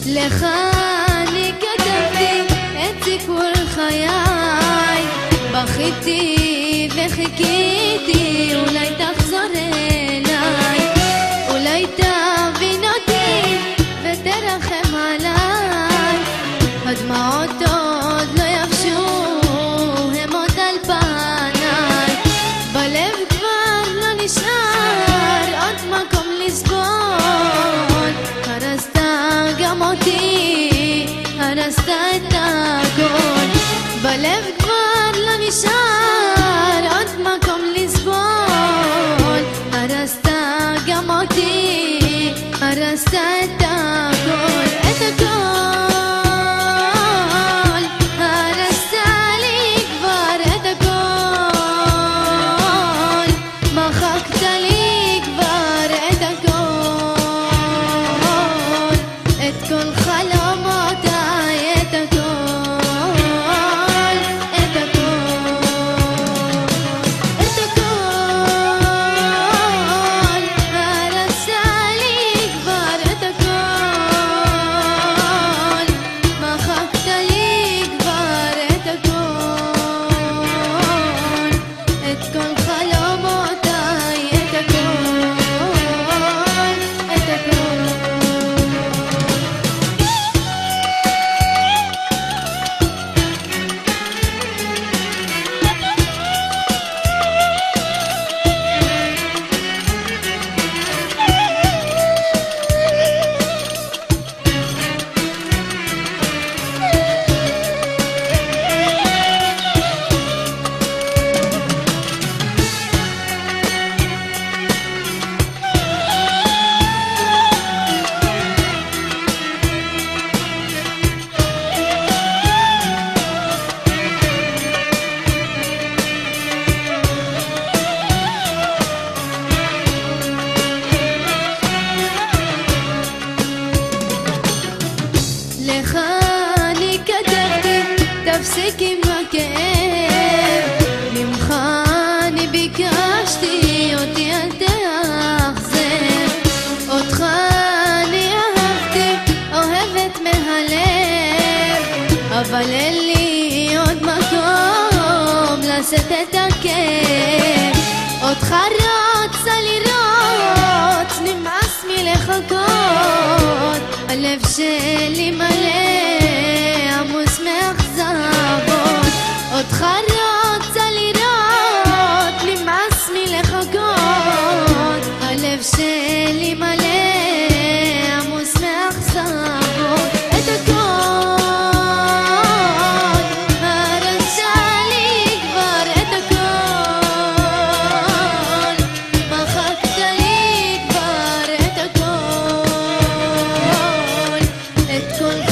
לך אני כתבתי את סיפור חיי, בכיתי וחיכיתי, אולי תחזור אליי, אולי תבין אותי ותרחם עליי. הדמעות עוד לא יבשו, הם עוד על פניי, בלב כבר לא נשאר עוד מקום לסבול. הרסת גם אותי, הרסת את הכל, בלב כבר לא נשאר עוד מקום לסבול. הרסת גם אותי, הרסת את הכל, את הכל. הרסת לי כבר את הכל, מחקת לי כבר את הכל, את כל חלומותיי, את הכל, את הכל, את הכל. הרסת לי כבר את הכל, מחקת לי כבר את הכל, את כל חלומותיי, את הכל, את הכל. לך אני כתבתי תפסיק עם הכאב, ממך אני ביקשתי אותי אל תאכזב. אותך אני אהבתי, אוהבת מהלב, אבל אין לי עוד מקום לשאת את הכאב. אותך רוצה לראות, נמאס מלחכות, הלב שלי מלא עמוס מאכזבות. אותך רוצה לראות, נמאס מלחכות, הלב שלי מלא עמוס מאכזבות, את הכל. הרסת לי כבר את הכל, מחקת לי כבר את הכל, את כל